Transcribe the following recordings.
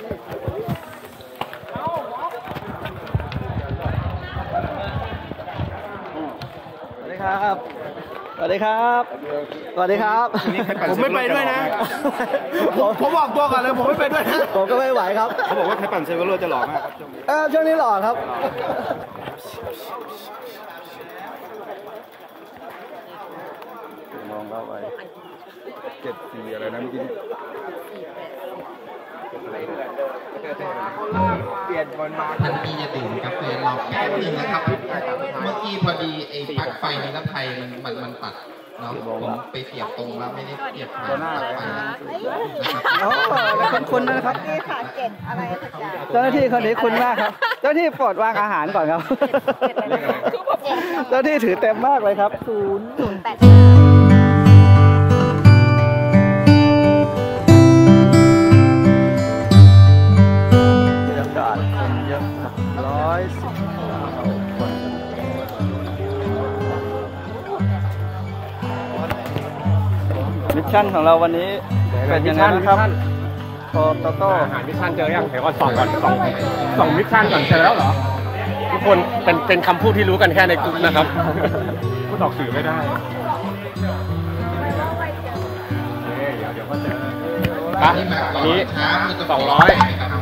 ครับสวัสดีครับสวัสดีครับผมไม่ไปด้วยนะผมบอกตัวก่อนเลยผมไม่ไปด้วยนะผมก็ไม่ไหวครับเขาบอกว่าใครปั่นเซเวอร์โรจะหล่อมากครับช่วงนี้หล่อครับมองเข้าไป 74อะไรนะเมื่อกี้เปลี่ยนบอลมาท่านพี่จะดื่มกาแฟรอแป๊บนึงนะครับเมื่อกี้พอดีไอ้ปลั๊กไฟในรถไทยมันตัดเนาะผมไปเสียบตรงแล้วไม่ได้เสียบผ่านปลั๊กไฟคุณนะครับนี่ค่ะเก่งอะไรสักอย่างเจ้าหน้าที่คนนี้คุณมากครับเจ้าหน้าที่โปรดวางอาหารก่อนครับเจ้าหน้าที่ถือเต็มมากเลยครับ 008 มิชชั่นของเราวันนี้เป็นยังไงครับโตโต้หามิชชั่นเจอยังเดี๋ยวก่อนส่องมิชชั่นก่อนเจอแล้วเหรอทุกคนเป็นคำพูดที่รู้กันแค่ในกลุ่มนะครับพูดออกสื่อไม่ได้เดี๋ยวก็เจอนี้200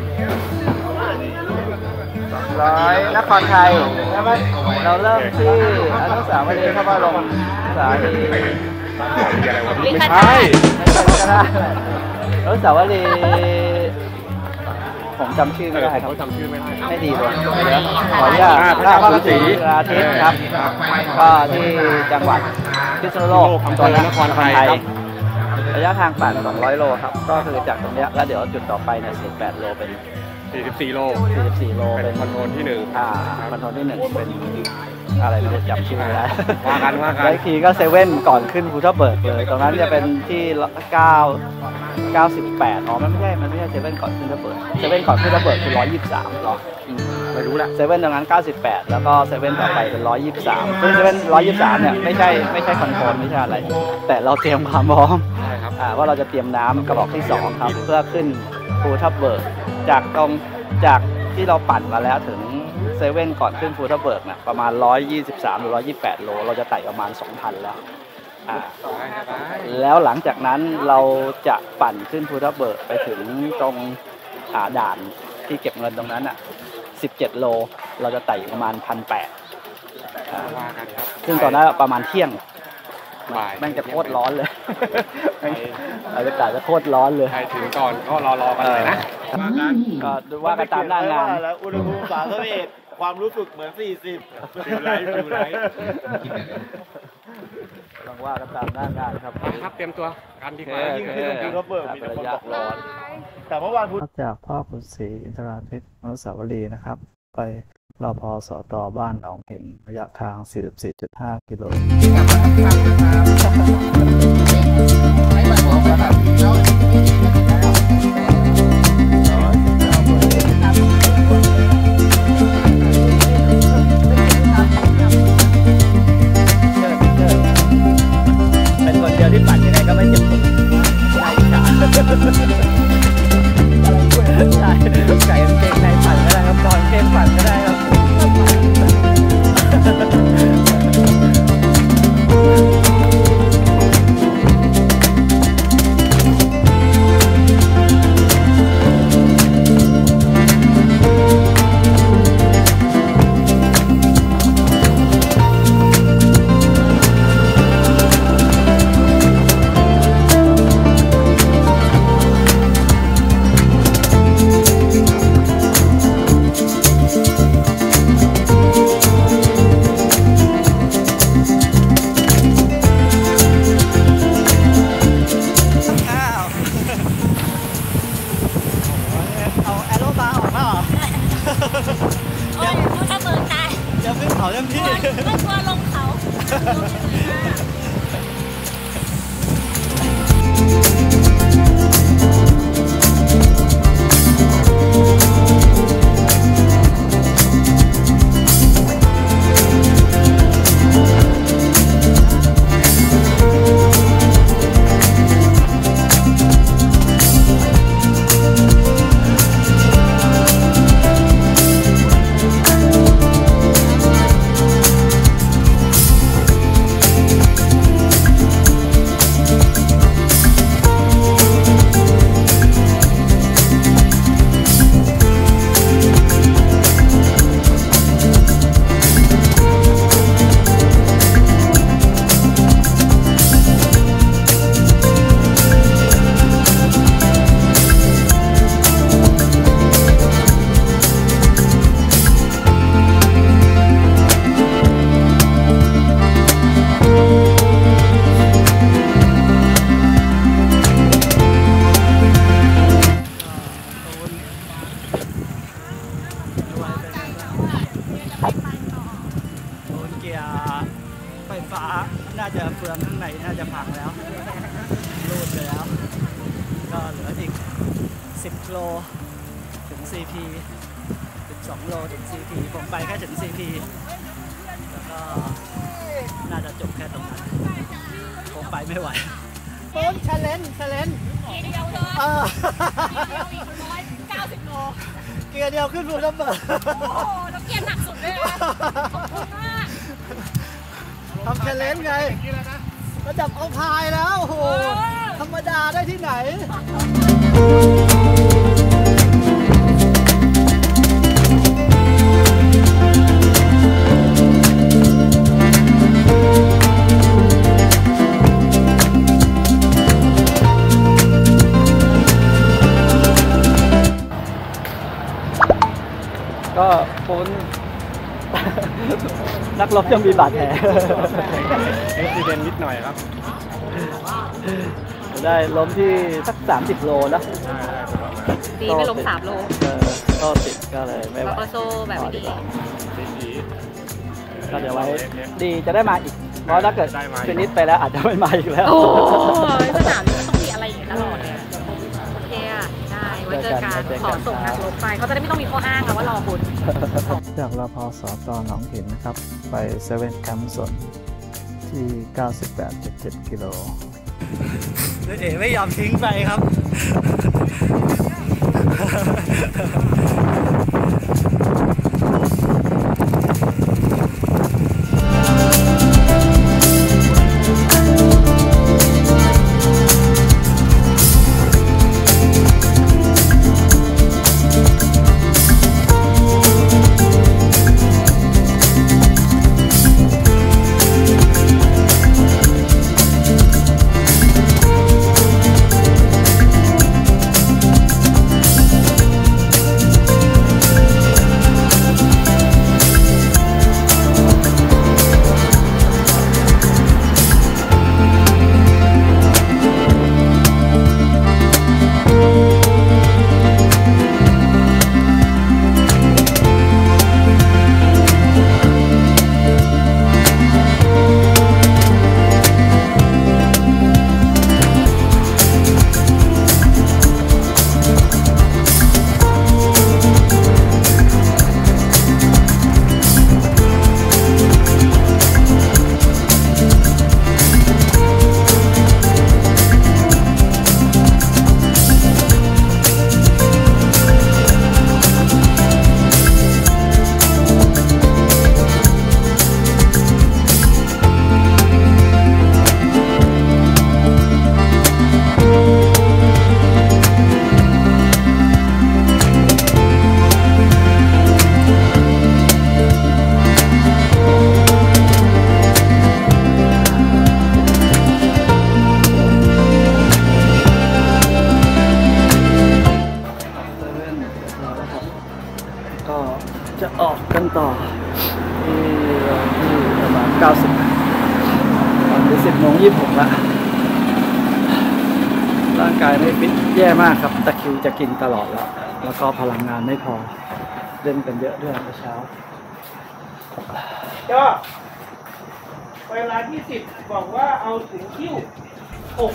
นครไทยใช่ไหมเราเริ่มที่อนุสาวรีย์พระบรมสารีไม่ใช่อนุสาวรีย์ผมจำชื่อไม่ได้ครับจำชื่อไม่ดีเลยขออนุญาตพระบรมศรีราทิตย์ครับก็ที่จังหวัดพิษณุโลกอำเภอนครไทยระยะทางปั่น200 โลครับก็คือจากตรงนี้แล้วเดี๋ยวจุดต่อไปเนี่ย18 โลเป็น 44 โลเป็นคอนโทรลที่1 คอนโทรลที่1เป็นอะไรไม่ได้จำชื่อไม่ได้ว่ากันแล้วทีก็เซเว่นก่อนขึ้นภูทับเบิกเลยตรงนั้นจะเป็นที่98อ๋อมันไม่ใช่เซเว่นก่อนขึ้นภูทับเบิกเซเว่นก่อนขึ้นภูทับเบิกคือ123หรอไม่รู้แหละเซเว่นตรงนั้น98แล้วก็เซเว่นต่อไปเป็น123ซึ่งเซเว่น123เนี่ยไม่ใช่คอนโทรลไม่ใช่อะไรแต่เราเตรียมความพร้อมว่าเราจะเตรียมน้ำกระบอกที่2ครับเพื่อขึ้นภูทับเบิกจากที่เราปั่นมาแล้วถึงเซเว่นก่อนขึ้นภูทับเบิกนะประมาณ123หรือ128 โลเราจะไต่ประมาณ 2,000 แล้วแล้วหลังจากนั้นเราจะปั่นขึ้นภูทับเบิกไปถึงตรงด่านที่เก็บเงินตรงนั้น17 โลเราจะไต่ประมาณ 1,800 ซึ่งตอนนั้นประมาณเที่ยงแม่งจะโคตรร้อนเลยบรรยากาศจะโคตรร้อนเลยใครถึงก่อนก็รอกันเลยนะก็ดูว่ากันตามหน้างานแล้วอุณหภูมิ31ความรู้สึกเหมือน40 ฟิลไลท์ลองว่ากันตามหน้างานครับเตรียมตัวกันดีกว่ายิ่งที่ตรงนี้ก็เปิดมีแต่คนบอกร้อนแต่เมื่อวานจากพ่อขุนศรีอินทราทิตย์อนุสาวรีย์นะครับไปรพสต.บ้านหนองเห็นระยะทาง 44.5 กิโลเป็นคนเดียวที่ปั่นยังไงก็ไม่เจ็บตัวใช่ไก่เก่งในปั่นก็ได้ครับตอนเก่งปั่นก็ได้ครับออีก10โลถึง CP 12โลถึง CP ผมไปแค่ถึง CP แล้วก็น่าจะจบแค่ตรงนั้นผมไปไม่ไหวโค้ชชาเลนจ์เดียวเลยอีก190 โลเกียร์เดียวขึ้นภูทับเบิกโอ้โหแล้วเกียร์หนักสุดเลยนะขอบคุณมากทำชาเลนจ์ไงระดับเอาพายแล้วโอ้โหธรรมดาได้ที่ไหนก็พ้น นักรบยังมีบาดแผลเอ็กซิเดนต์นิดหน่อยครับได้ล้มที่สัก30 โลแล้วดีไม่ล้ม3 โลก็ติดก็เลยไม่ไหวแล้วก็โซ่แบบนี้ก็เดี๋ยวไว้ดีจะได้มาอีกเพราะถ้าเกิดชนิดไปแล้วอาจจะไม่มาอีกแล้วโอ้ยสนามนี้มันต้องมีอะไรอย่างนี้ตลอดเลยโอเคอ่ะได้ไว้เจอกันขอส่งนักรบไปเขาจะได้ไม่ต้องมีข้ออ้างค่ะว่ารอคุณจากรพสต.หนองหินนะครับไปเซเว่นแคมป์สนที่ 98.7 กิโลเอ๋ไม่ยอมทิ้งไปครับ จะออกกันต่อที่ประมาณ90ตอนนี้10:26ละร่างกายไม่ฟิตแย่มากครับตะคริวจะกินตลอดแล้วก็พลังงานไม่พอเล่นกันเยอะด้วยเมื่อเช้าก็เวลาที่10บอกว่าเอาถึงคิ้วอก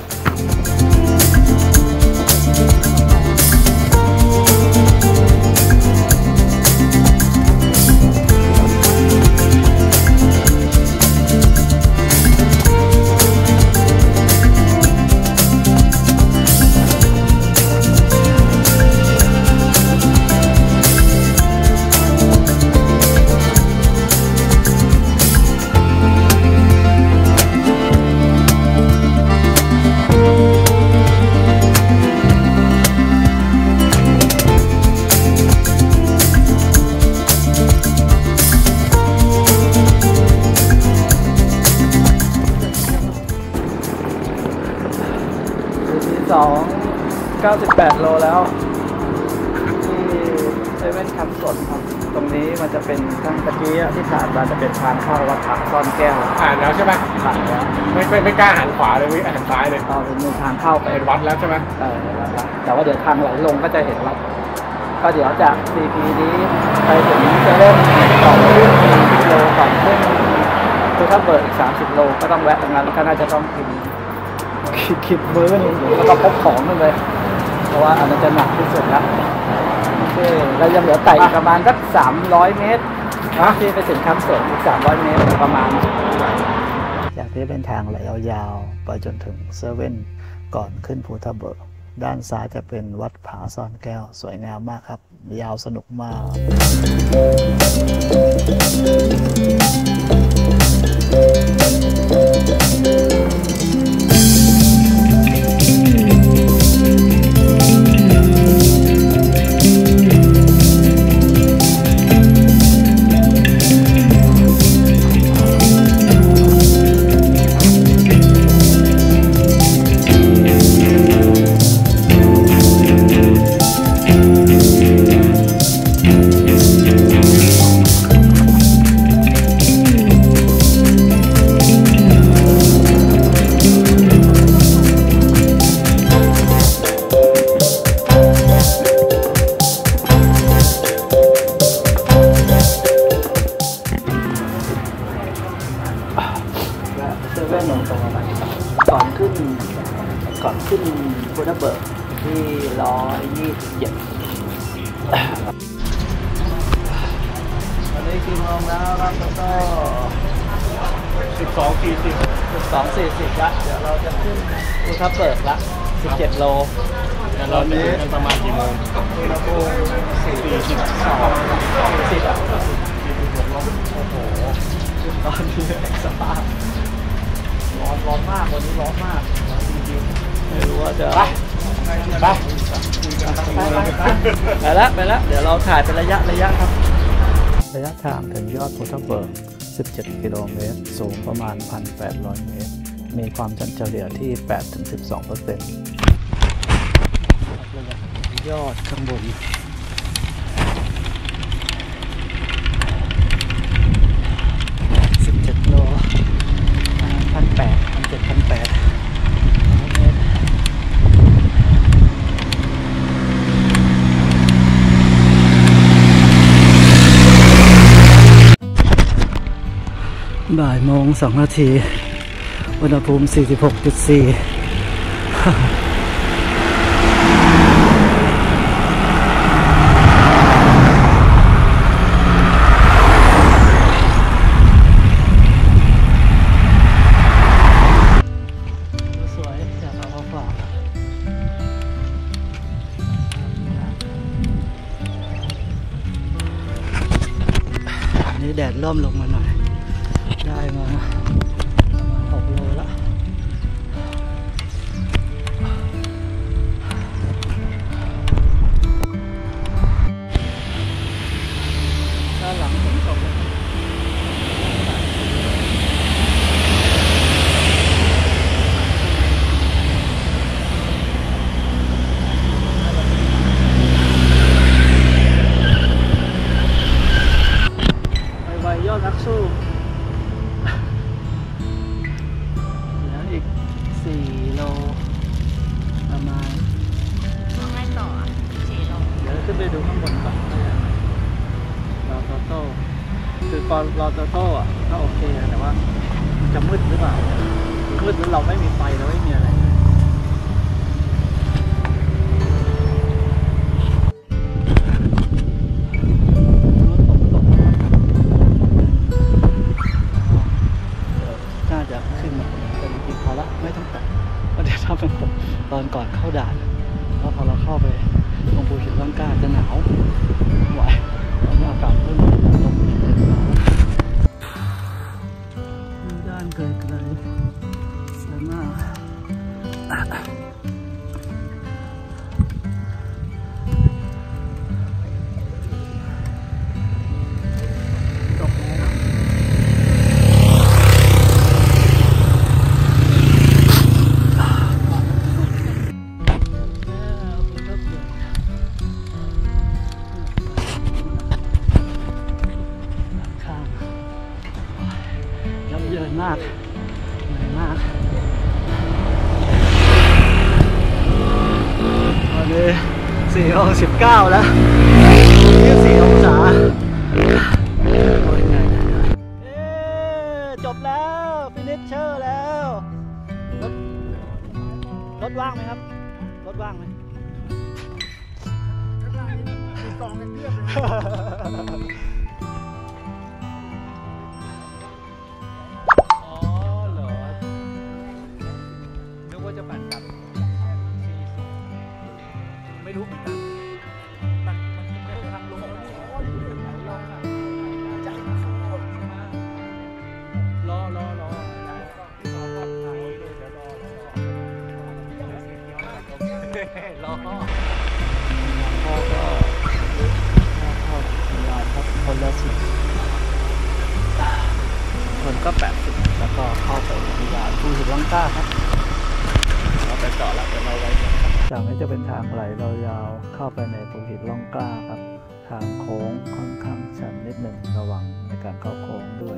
98 โลแล้วที่เซเว่นแคมป์สนครับตรงนี้มันจะเป็นทางตะกี้ที่ผ่านมาจะเป็นทางเข้าวัดผักซ่อนแก้วผ่านแล้วใช่ไหมผ่านแล้วไม่กล้าหันขวาเลยวิหันซ้ายเลยเป็นทางเข้าไปวัดแล้วใช่ไหมวัดแล้วแต่ว่าเดี๋ยวทางไหลลงก็จะเห็นวัดก็เดี๋ยวจาก CP นี้ไปถึงเซเว่นต่อไป10 โลก่อนซึ่งคือถ้าเบิร์อีก30 โลก็ต้องแวะตรงนั้นก็น่าจะต้องกินมื้อนึงแล้วก็พกของนึงเลยราะว่าอันนั้นจะหนักที่สุดแล้วโอเคเรายังเหลือไต่อีกประมาณสัก300 เมตรที่ไปถึงแคมป์เสริมอีก300 เมตรประมาณจากที่เป็นทางไหลยาวๆไปจนถึงเซเว่นก่อนขึ้นภูทับเบิกด้านซ้ายจะเป็นวัดผาซ่อนแก้วสวยงามมากครับยาวสนุกมากก่อนขึ้นภูทับเบิกที่127วันนี้กี่โมงแล้วครับก็12:40ละเดี๋ยวเราจะขึ้นภูทับเบิกละ17 โลเราจะขึ้นกันประมาณกี่โมงอุณหภูมิ40อ่ะโอ้โหตอนนี้สภาพร้อนมากวันนี้ร้อนมากไม่รู้ว่าจะไปแล้วเดี๋ยวเราถ่ายเป็นระยะครับระยะทางถึงยอดภูทับเบิก17 กิโลเมตรสูงประมาณ 1,800 เมตรมีความชันเฉลี่ยที่ 8-12% ยอดข้างบน17 โล 1,800 บ่ายโมง2 นาทีอุณหภูมิ 46.4 สวยอยากเอามาฝากอันนี้แดดร่มลงมาหน่อยได้มา6 โลแล้วด้านหลังฝนตกไปยอดนักสู้อีก4 โลประมาณต้องไล่ต่อ4 โลเดี๋ยวขึ้นไปดูข้างบนก่อนรอโตโต้คือตอนรอโตโต้อะก็โอเคแต่ว่ามันจะมืดหรือเปล่ามืดหรือเราไม่มีไฟเราไม่มีอะไรน่าจะขึ้นมาแต่จริงๆพอละไม่ต้องแต่เพราะเดี๋ยวถ้าเป็นตอนก่อนเข้าด่านแล้วพอเราเข้าไปตรงภูหินร่องกล้าจะหนาวไหวตอนนี้อากาศเริ่มลงด้านไกลๆสวยมากตกแล้วเยินมากเหนื่อยมากตอนนี้4:19แล้ว24 องศาโอ้ยเหนื่อยจบแล้วฟินิชเชอร์แล้วรถว่างไหมครับรถว่างไหมองกันเทียบเลยอ๋อเหรอนึกว่าจะปั่นกลับไม่รู้เหมือนกันมันไม่ทางลงรอพ่อก็ยายครับคนละ10คนก็80แล้วก็เข้าไปอุทยานภูหินร่องกล้าครับเราไปต่อแล้วเดี๋ยวเราไว้จากนี้จะเป็นทางไหลเรายาวเข้าไปในภูหินร่องกล้าครับทางโค้งค่อนข้างชันนิดหนึ่งระวังในการเข้าโค้งด้วย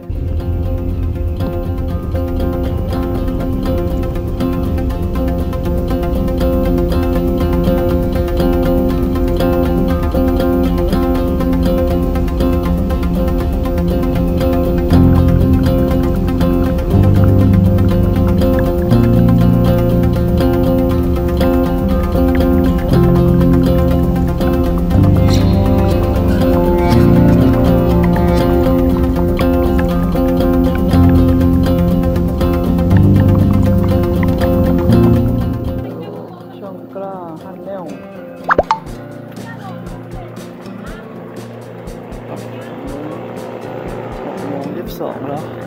6:22 แล้ว